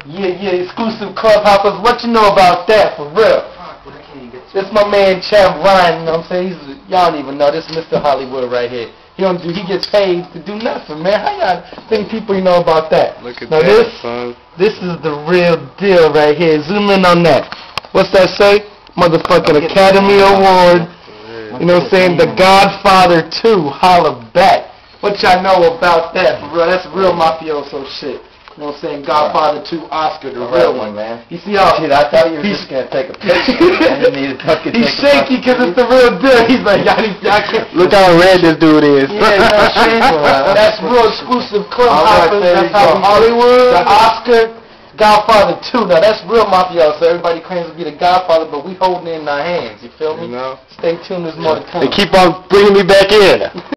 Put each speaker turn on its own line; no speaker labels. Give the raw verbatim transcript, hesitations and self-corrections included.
Yeah, yeah, exclusive club hoppers. What you know about that, for real? This my man Champ Ryan, you know what I'm saying? He's, y'all don't even know. This is Mister Hollywood right here. He don't do. He gets paid to do nothing, man. How y'all think people you know about that?
Look at
now
that,
this,
son.
This is the real deal right here. Zoom in on that. What's that say? Motherfucking Academy Award. You know what I'm saying? The Godfather two. Holla back. What y'all know about that? For real, that's real mafioso shit. You know what I'm saying? Godfather two Oscar, the real one, man. You see how...
Shit, I thought you were just going to take a picture. I didn't need to fucking
He's
take
shaky because it's the real deal. He's like, y'all can't...
Look how red this dude is.
Yeah, you know what I'm saying? That's real exclusive club hoppers. That's how
Hollywood.
The Oscar, Godfather two. Now, that's real mafioso. Everybody claims to be the Godfather, but we holding it in our hands. You feel me?
You know?
Stay tuned. There's more to come.
They keep on bringing me back in.